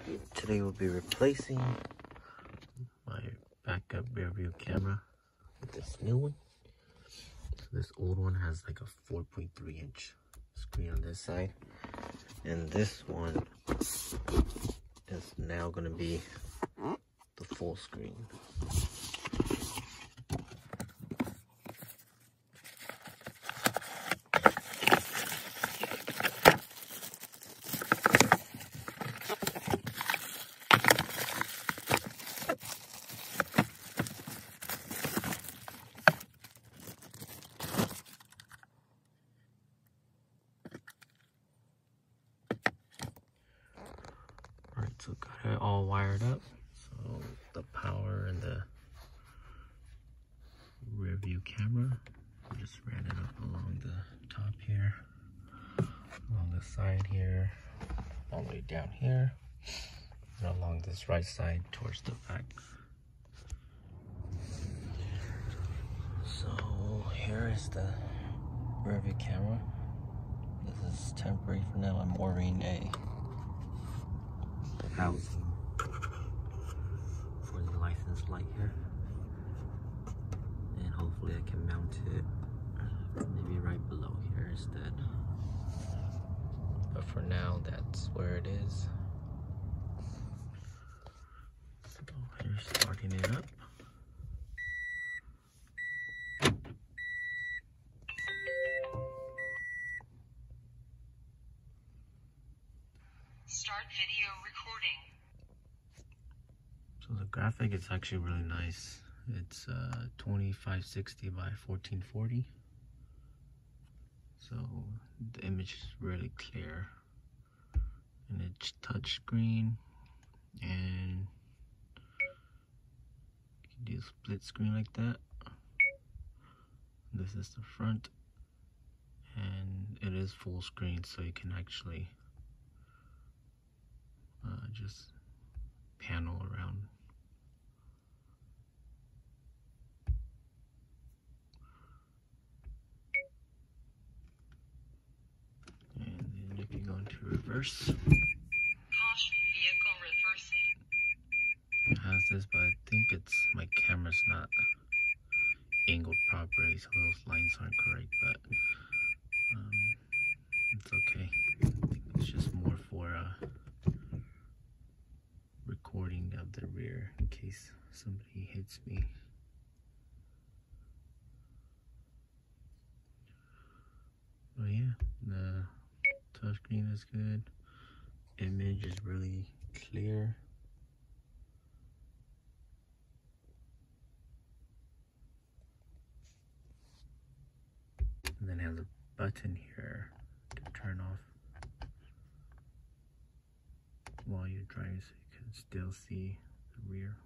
Today we'll be replacing my backup rear view camera with this new one. So this old one has like a 4.3-inch screen on this side, and this one is now going to be the full screen. Alright, so got it all wired up. So the power and the rear view camera, I just ran it up along the top here, along the side here, all the way down here, and along this right side towards the back. So here is the rear view camera. This is temporary for now. I'm ordering a housing for the license light here, and hopefully I can mount it maybe right below here instead. But for now, that's where it is. So here's starting it up. Start video recording. So the graphic is actually really nice. It's 2560 by 1440. So the image is really clear, and it's touch screen, and you can do split screen like that. This is the front, and it is full screen, so you can actually just panel around. And then if you go into reverse, Caution, vehicle reversing. it has this, but I think it's my camera's not angled properly, so those lines aren't correct, but it's okay. I think it's just more for recording of the rear in case somebody hits me. But yeah, the touchscreen is good. Image is really clear. And then it has a button here to turn off while you're driving, so you can still see the rear.